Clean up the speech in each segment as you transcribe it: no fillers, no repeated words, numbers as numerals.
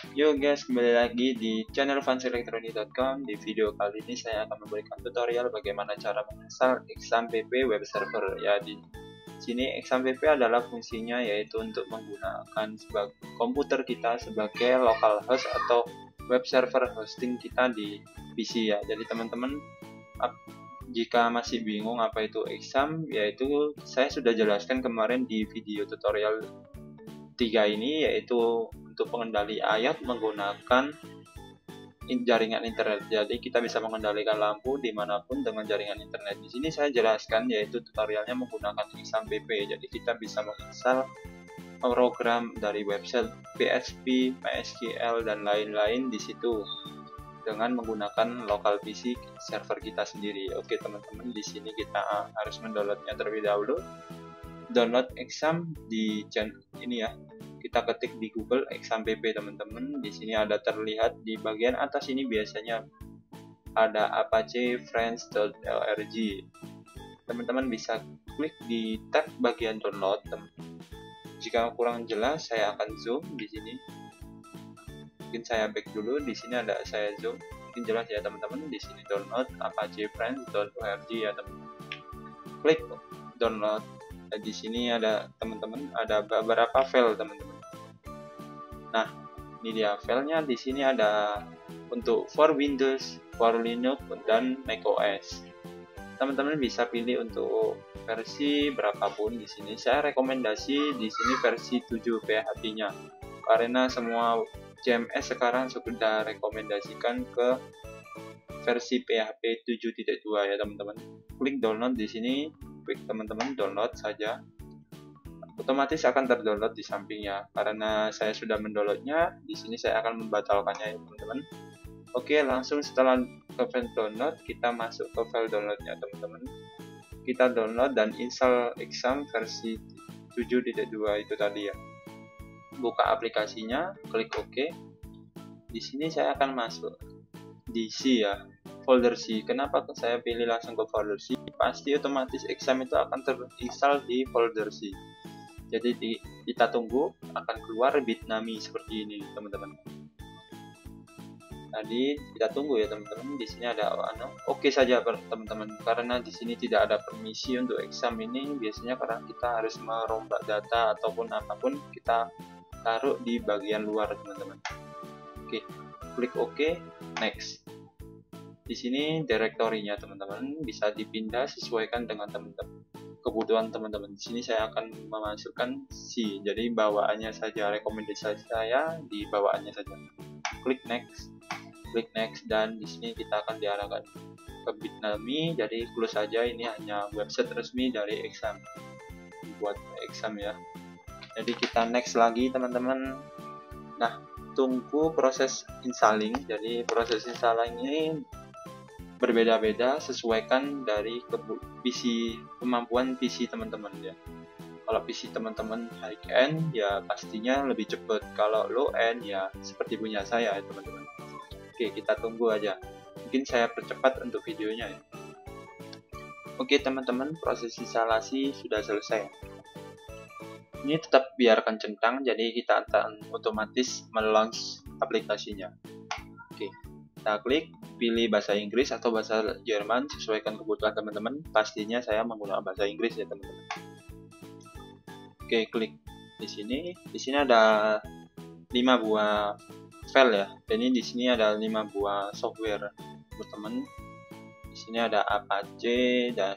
Yo guys, kembali lagi di channel fanselectronic.com. Di video kali ini saya akan memberikan tutorial bagaimana cara menginstal XAMPP web server. Ya, di sini XAMPP adalah fungsinya yaitu untuk menggunakan komputer kita sebagai local host atau web server hosting kita di PC ya. Jadi teman-teman jika masih bingung apa itu XAMPP, yaitu saya sudah jelaskan kemarin di video tutorial 3 ini, yaitu untuk pengendali ayat menggunakan jaringan internet. Jadi kita bisa mengendalikan lampu dimanapun dengan jaringan internet. Di sini saya jelaskan yaitu tutorialnya menggunakan XAMPP. Jadi kita bisa menginstal program dari website PHP, MySQL dan lain-lain di situ dengan menggunakan local PC server kita sendiri. Oke teman-teman, di sini kita harus mendownloadnya terlebih dahulu. Download XAMPP di channel ini ya. Kita ketik di Google XAMPP teman-teman. Di sini ada terlihat di bagian atas ini biasanya ada apache friends.org. Teman-teman bisa klik di tab bagian download. Jika kurang jelas saya akan zoom di sini. Mungkin saya back dulu. Di sini ada saya zoom. Mungkin jelas ya teman-teman. Di sini download apache friends.org ya teman-teman. Klik download. Di sini ada teman-teman, ada beberapa file teman-teman. Nah, ini dia filenya. Di sini ada untuk for Windows, for Linux dan macOS. Teman-teman bisa pilih untuk versi berapapun. Di sini saya rekomendasi di sini versi 7 PHP-nya karena semua CMS sekarang sudah rekomendasikan ke versi PHP 7.2 ya teman-teman. Klik download di sini. Klik teman-teman download saja, otomatis akan terdownload di sampingnya. Karena saya sudah mendownloadnya, di sini saya akan membatalkannya ya teman-teman. Oke, langsung setelah ke file download, kita masuk ke file downloadnya teman-teman. Kita download dan install XAMPP versi 7.2 itu tadi ya. Buka aplikasinya, klik OK. Di sini saya akan masuk di C ya, folder C. Kenapa saya pilih langsung ke folder C? Pasti otomatis XAMPP itu akan terinstall di folder C. Jadi kita tunggu akan keluar bitnami seperti ini teman-teman. Tadi kita tunggu ya teman-teman. Di sini ada oke saja teman-teman, karena di sini tidak ada permisi untuk XAMPP ini. Biasanya karena kita harus merombak data ataupun apapun kita taruh di bagian luar teman-teman. Oke, klik OK, next. Di sini direktorinya teman-teman bisa dipindah sesuaikan dengan kebutuhan teman-teman. Di sini saya akan memasukkan C, jadi bawaannya saja, rekomendasi saya di bawaannya saja. Klik next, dan di sini kita akan diarahkan ke bitnami. Jadi close saja, ini hanya website resmi dari XAMPP buat XAMPP ya. Jadi kita next lagi teman-teman. Nah, tunggu proses installing. Jadi proses installing ini berbeda-beda sesuaikan dari kemampuan PC teman-teman ya. Kalau PC teman-teman high end ya pastinya lebih cepat. Kalau low end ya seperti punya saya ya teman-teman. Oke, kita tunggu aja. Mungkin saya percepat untuk videonya ya. Oke teman-teman, proses instalasi sudah selesai. Ini tetap biarkan centang, jadi kita akan otomatis melaunch aplikasinya. Oke, kita klik, pilih bahasa Inggris atau bahasa Jerman, sesuaikan kebutuhan teman-teman. Pastinya saya menggunakan bahasa Inggris ya teman-teman. Oke, klik di sini. Di sini ada 5 buah file ya. Jadi di sini ada 5 buah software teman-teman. Di sini ada Apache dan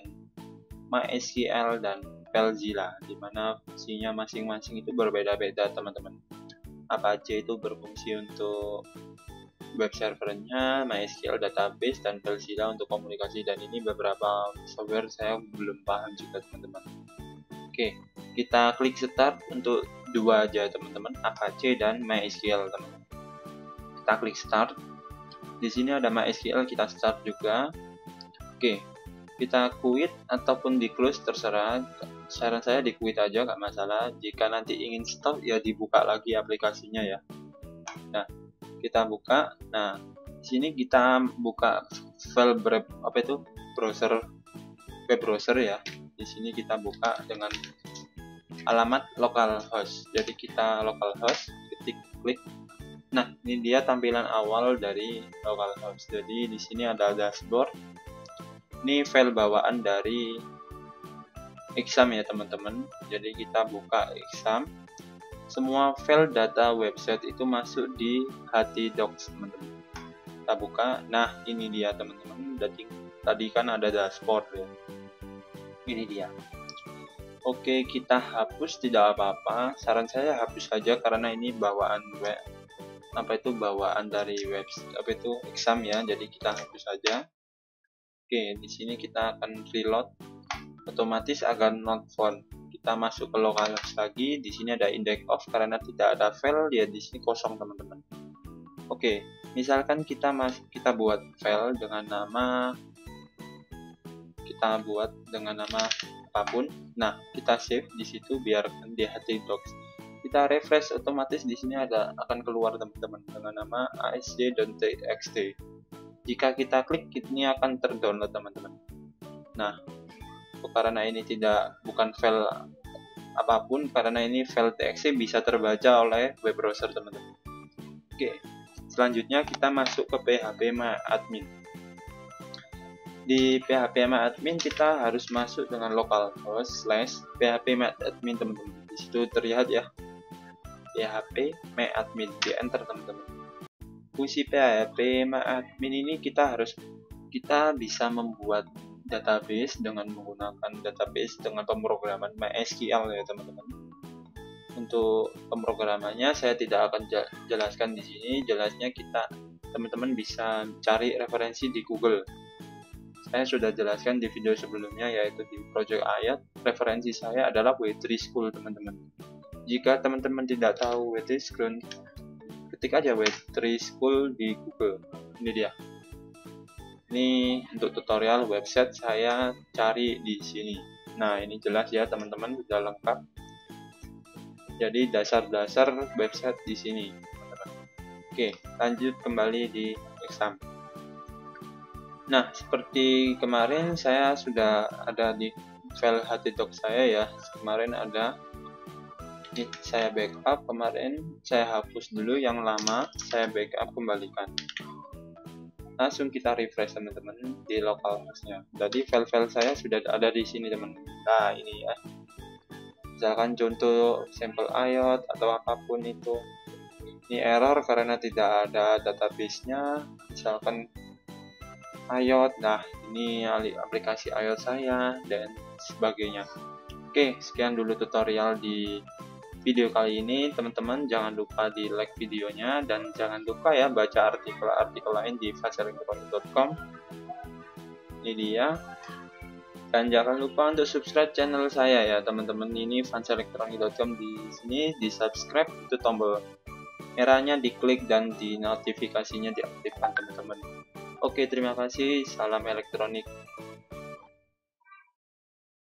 MySQL dan FileZilla, dimana fungsinya masing-masing itu berbeda-beda teman-teman. Apache itu berfungsi untuk web servernya, MySQL database, dan FileZilla untuk komunikasi. Dan ini beberapa software saya belum paham juga teman-teman. Oke, kita klik start untuk 2 aja teman-teman, Apache dan MySQL teman-teman. Kita klik start. Di sini ada MySQL, kita start juga. Oke, kita quit ataupun di close terserah. Saran saya di quit aja, nggak masalah. Jika nanti ingin stop ya dibuka lagi aplikasinya ya. Nah, kita buka. Nah, di sini kita buka file browser, web browser ya. Di sini kita buka dengan alamat localhost. Jadi kita localhost, klik Nah, ini dia tampilan awal dari localhost. Jadi di sini ada dashboard. Ini file bawaan dari exam ya teman-teman. Jadi kita buka exam. Semua file data website itu masuk di htdocs teman-teman. Kita buka. Nah, ini dia teman-teman. Tadi kan ada dashboard ya. Ini dia. Oke, kita hapus tidak apa-apa. Saran saya hapus saja karena ini bawaan bawaan dari exam ya. Jadi kita hapus saja. Oke, di sini kita akan reload. Otomatis akan not found. Kita masuk ke localhost lagi. Di sini ada index off karena tidak ada file ya, di sini kosong teman-teman. Oke, misalkan kita buat file dengan nama apapun. Nah, kita save di situ biarkan di htdocs. Kita refresh, otomatis di sini akan keluar teman-teman dengan nama asj.txt. Jika kita klik, ini akan terdownload teman-teman. Nah, karena ini bukan file apapun, karena ini file txt bisa terbaca oleh web browser teman-teman. Oke, selanjutnya kita masuk ke phpMyAdmin. Di phpMyAdmin kita harus masuk dengan localhost /phpMyAdmin teman-teman. Di situ terlihat ya, phpMyAdmin, di enter teman-teman. Fungsi phpMyAdmin ini kita bisa membuat database dengan menggunakan database dengan pemrograman MySQL ya teman-teman. Untuk pemrogramannya saya tidak akan jelaskan di sini. Jelasnya teman-teman bisa cari referensi di Google. Saya sudah jelaskan di video sebelumnya, yaitu di Project Ayat. Referensi saya adalah W3 School teman-teman. Jika teman-teman tidak tahu W3 School, ketik aja W3 School di Google. Ini dia. Ini untuk tutorial website saya cari di sini. Nah, ini jelas ya teman-teman, sudah lengkap. Jadi dasar-dasar website di sini, teman-teman. Oke, lanjut kembali di exam. Nah, seperti kemarin saya sudah ada di file htdocs saya ya. Kemarin ada. Ini saya backup, kemarin saya hapus dulu yang lama, saya backup kembalikan. Langsung kita refresh teman-teman di localhostnya. Jadi file-file saya sudah ada di sini teman-teman. Nah, ini ya. Misalkan contoh sampel IOT atau apapun itu. Ini error karena tidak ada database-nya. Misalkan IOT, nah ini aplikasi IOT saya dan sebagainya. Oke, sekian dulu tutorial di video kali ini teman-teman. Jangan lupa di like videonya dan jangan lupa ya baca artikel-artikel lain di vanselectronic.com. Ini dia. Dan jangan lupa untuk subscribe channel saya ya teman-teman. Ini vanselectronic.com, di sini di subscribe, itu tombol merahnya diklik dan di notifikasinya diaktifkan teman-teman. Oke, terima kasih. Salam elektronik.